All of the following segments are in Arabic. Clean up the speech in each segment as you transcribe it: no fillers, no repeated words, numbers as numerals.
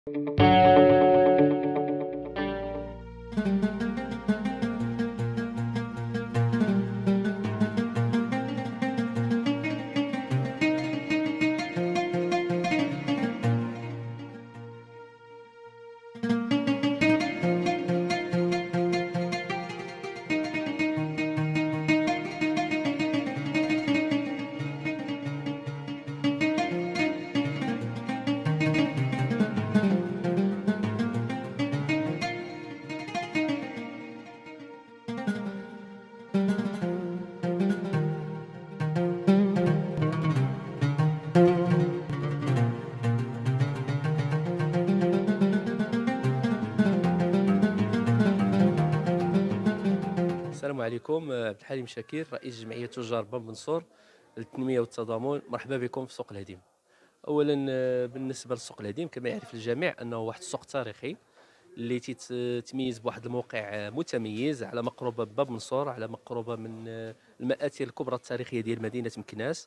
السلام عليكم. عبد الحليم شاكر، رئيس جمعية تجار باب منصور للتنمية والتضامن. مرحبا بكم في سوق الهديم. أولا بالنسبة للسوق الهديم كما يعرف الجميع أنه واحد السوق تاريخي اللي تيتميز بواحد الموقع متميز على مقربة باب منصور، على مقربة من المآثر الكبرى التاريخية ديال مدينة مكناس،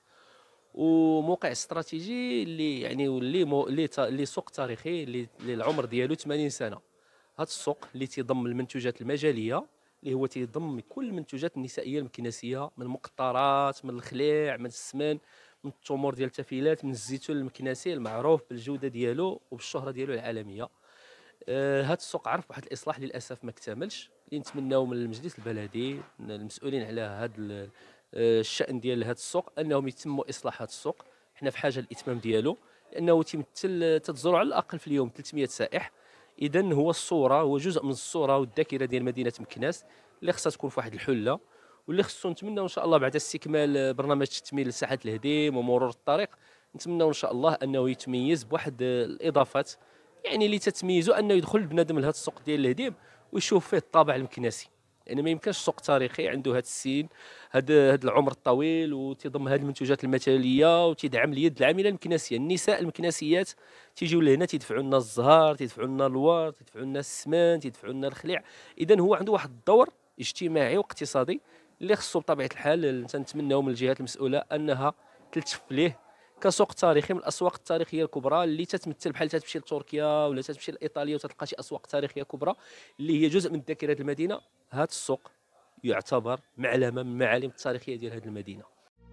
وموقع استراتيجي اللي يعني اللي سوق تاريخي اللي العمر ديالو 80 سنة. هذا السوق اللي تيضم المنتوجات المجالية، اللي هو تيضم كل المنتوجات النسائيه المكنسيه، من المقطرات، من الخليع، من السمن، من التمور ديال التفيلات، من الزيتون المكنسي المعروف بالجوده ديالو وبالشهره ديالو العالميه. هذا السوق عرف واحد الاصلاح للاسف ما اكتملش، اللي نتمناو من المجلس البلدي، من المسؤولين على هذا الشان ديال هذا السوق، انهم يتموا اصلاح هذا السوق. حنا في حاجه للاتمام ديالو، لانه تمثل تتزور على الاقل في اليوم 300 سائح. اذا هو الصوره، هو جزء من الصوره والذاكره ديال مدينه مكناس، اللي خصها تكون في واحد الحله، واللي خصو نتمنى ان شاء الله بعد استكمال برنامج تثمين لساحه الهديم ومرور الطريق، نتمنى ان شاء الله انه يتميز بواحد الاضافات، يعني اللي تتميزه انه يدخل بنادم لهذا السوق ديال الهديم ويشوف فيه الطابع المكنسي. يعني ما يمكنش سوق تاريخي عنده هذا السين، هذا العمر الطويل، وتضم هذه المنتوجات المثاليه، وتدعم اليد العامله المكنسيه. النساء المكنسيات تيجيو لهنا تيدفعوا لنا الزهر، تيدفعوا لنا الورد، تيدفعوا لنا السمان، تيدفعوا لنا الخليع. اذا هو عنده واحد الدور اجتماعي واقتصادي اللي خصو بطبيعه الحال تنتمناو من الجهات المسؤوله انها تلتف ليه كسوق تاريخي من الاسواق التاريخيه الكبرى، اللي تتمثل بحال تمشي لتركيا ولا تمشي لايطاليا وتلقى شي اسواق تاريخيه كبرى اللي هي جزء من ذاكره المدينه. هذا السوق يعتبر معلمه من المعالم التاريخيه ديال هذه المدينه.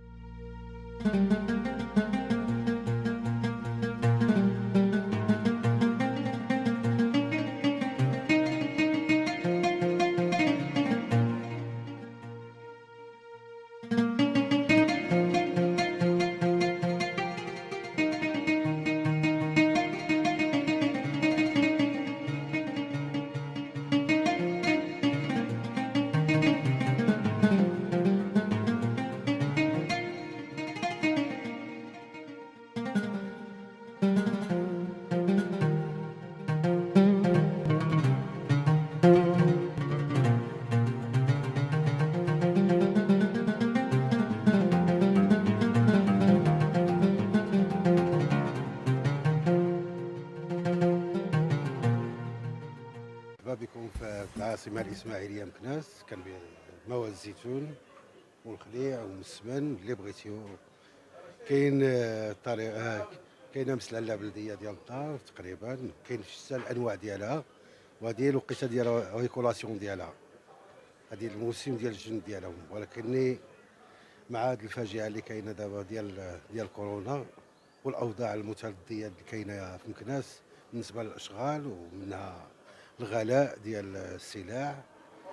مرحبا بكم في العاصمة الإسماعيلية مكناس. مواد الزيتون والخليع والسمن اللي بغيتيو. كاين طريقة، كاينة مسلة بلدية ديال الدار تقريبا، كاين في شتى الأنواع ديالها، وهذه الوقيته ديال ريكولاسيون ديالها، هذه الموسم ديال الجن ديالهم. ولكن مع هذه الفاجعة اللي كاينة دابا ديال كورونا والأوضاع المتردية اللي كاينة في مكناس بالنسبة للأشغال، ومنها الغلاء ديال السلع،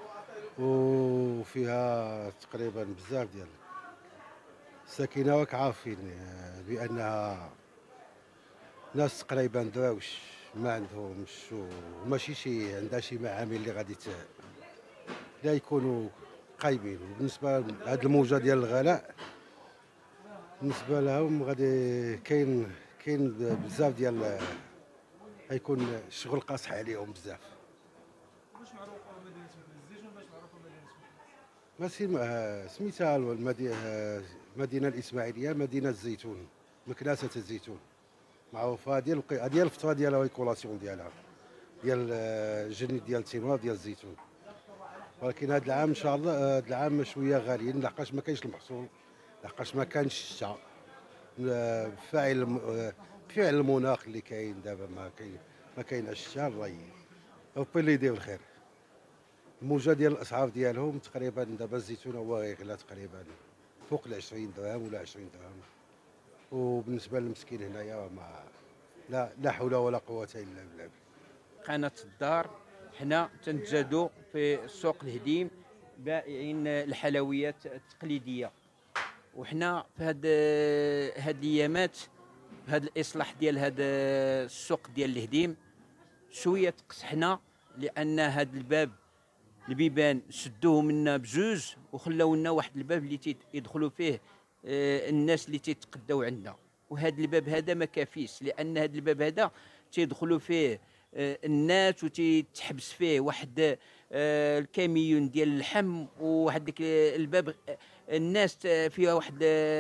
وفيها تقريبا بزاف ديال الساكنه. راك عارفين بانها ناس تقريبا دراوش ما عندهمش، وماشي عندها شي معامل اللي غادي لا يكونوا قايمين. وبالنسبه لهاد الموجه ديال الغلاء بالنسبه لهم غادي كاين بزاف ديال غيكون الشغل قاصح عليهم بزاف. واش معروفه مدينه الزيتون؟ باش معروفه مدينه ماشي سميتها المدينة الإسماعيلية مدينة الزيتون، مكناسة الزيتون معروفة. هذه الفترة ديال الريكولاسيون ديالها، ديال الجني ديال التمر ديال الزيتون. ولكن هذا العام إن شاء الله، هذا العام شوية غاليين لحقاش ما كاينش المحصول، لحقاش ما كانش بفاعل المناخ اللي كاين دابا، ما كايناش حتى الري. ربي اللي يدير الخير. الموجه ديال الاسعار ديالهم تقريبا دابا الزيتون هو غيغلى تقريبا فوق ال 20 درهم ولا 20 درهم، وبالنسبه للمسكين هنايا ما لا حول ولا قوه الا بالله. قناة الدار حنا تنتجدوا في سوق الهديم بائعين الحلويات التقليديه، وحنا في هاد الايامات في هاد الاصلاح ديال هاد السوق ديال الهديم شويه تقصحنا، لان هاد البيبان سدوه منا بجوج وخلاو لنا واحد الباب اللي يدخلوا فيه الناس اللي تيتقداو عندنا، وهذا الباب هذا ما كافيش، لان هذا الباب هذا تيدخلوا فيه الناس وتيتحبس فيه واحد الكاميون ديال اللحم، وواحد ديك الباب الناس فيها واحد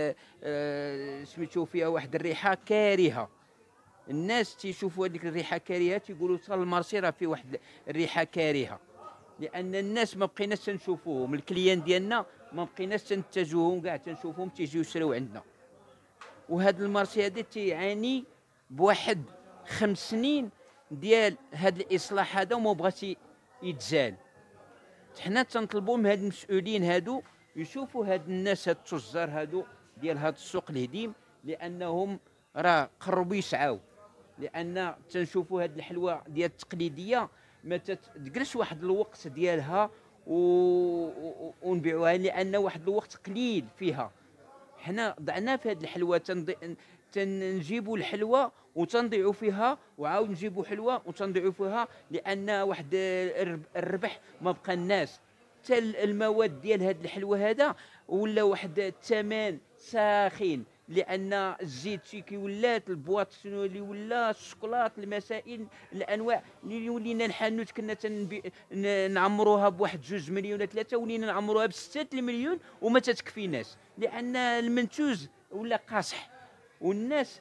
سميتو فيها واحد الريحه كارهه. الناس تيشوفوا هذيك الريحه كارهه تيقولوا صال المارشي راه فيه واحد الريحه كارهه، لان الناس ما بقيناش تنشوفوهم، الكليان ديالنا ما بقيناش تنتجوهم كاع، تنشوفوهم تيجيو يشريو عندنا. وهذا المارشي هذا تيعاني بواحد 5 سنين ديال هذا الاصلاح هذا وما بغاش يتزال. حنا تنطلبوا من هاد المسؤولين هادو يشوفوا هاد الناس هاد التجار هادو ديال هاد السوق الهديم، لانهم راه قربوا يسعاو، لان تنشوفوا هاد الحلوى ديال التقليديه ما تتقلش واحد الوقت ديالها ونبيعوها، لان واحد الوقت قليل فيها. حنا ضعنا في هاد الحلوى تنجيبوا الحلوى وتنضيعوا فيها، وعاود نجيبوا حلوى وتنضيعوا فيها، لان واحد الربح ما بقى الناس. حتى المواد ديال هاد الحلوى هذا ولا واحد الثمن ساخن، لان الزيت شي كيولات البواط شنو اللي ولا الشوكولات المسائل الانواع اللي ولينا الحانوت كنا نعمروها بواحد 2 مليون 3، ولينا نعمروها ب6 المليون وما تتكفيناش، لان المنتوج ولا قاصح. والناس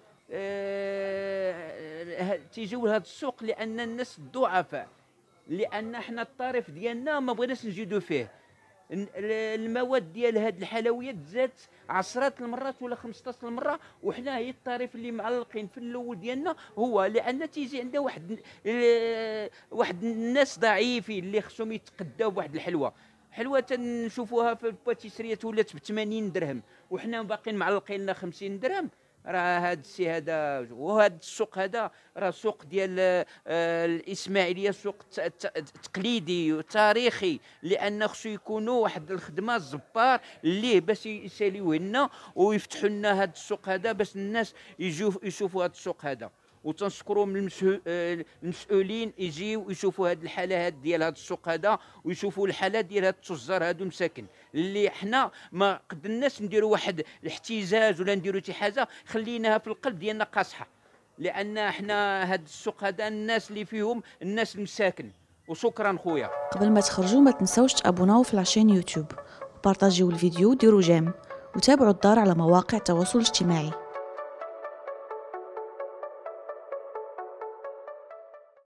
تيجيو لهذا السوق لان الناس ضعفاء، لان احنا الطريف ديالنا ما بغيناش نزيدوا فيه. المواد ديال هاد الحلويات زادت 10 المرات ولا 15 مره، وحنا هي الطريف اللي معلقين في الاول ديالنا، هو لان تيجي عندنا واحد الناس ضعيفين اللي خصهم يتقداو بواحد حلوه تنشوفوها في الباتيسريات ولات ب 80 درهم، وحنا باقيين معلقين لنا 50 درهم. راه هذا الشيء هذا وهذا السوق هذا راه سوق ديال الاسماعيليه، سوق تقليدي وتاريخي، لان خصو يكونوا واحد الخدمه الزبار اللي باش يساليوه لنا ويفتحوا لنا هذا السوق هذا باش الناس يجوا يشوفوا هذا السوق هذا. وتنشكروا من المسؤولين يجيو يشوفوا هذه الحالات ديال هذا السوق هذا، ويشوفوا الحالات ديال هاد التجار هادو مساكن، اللي حنا ما قدرناش نديروا واحد الاحتجاج ولا نديروا شي حاجه، خليناها في القلب ديالنا قاصحه، لان حنا هاد السوق هذا الناس اللي فيهم الناس المساكن. وشكرا خويا. قبل ما تخرجوا ما تنسوش تابوناو في لاشين يوتيوب وبارطاجيو الفيديو وديروا جيم، وتابعوا الدار على مواقع التواصل الاجتماعي.